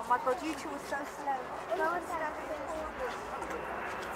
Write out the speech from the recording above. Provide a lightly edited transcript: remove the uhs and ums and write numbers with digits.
my god, you two were so slow. Go and step in.